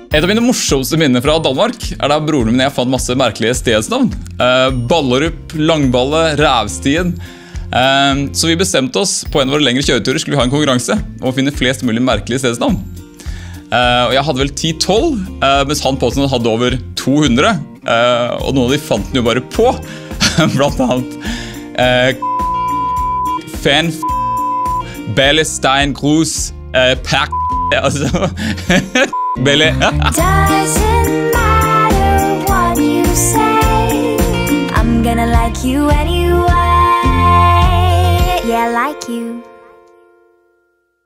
Et av mine morsomste minner fra Danmark da broren min og jeg fant masse merkelige stedsnavn. Ballerup, Langballe, Rævstien. Så vi bestemte oss på en av våre lengre kjøreturer skulle vi ha en konkurranse om å finne flest mulig merkelige stedsnavn. Og jeg hadde vel 10-12, mens han påstod han hadde over 200. Og noen av de fant den jo bare på. Blant annet Fan, Bellestein, Grus, Perk, altså Belle. Doesn't matter what you say, I'm gonna like you anyway. Yeah, like you.